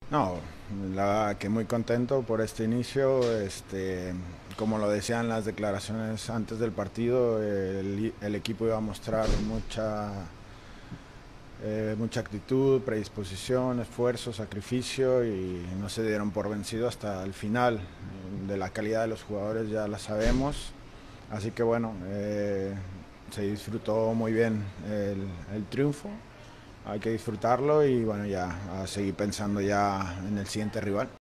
No, la verdad que muy contento por este inicio. Como lo decían las declaraciones antes del partido, el equipo iba a mostrar mucha actitud, predisposición, esfuerzo, sacrificio y no se dieron por vencido hasta el final. De la calidad de los jugadores ya la sabemos, así que bueno, se disfrutó muy bien el triunfo. Hay que disfrutarlo y bueno, ya a seguir pensando ya en el siguiente rival.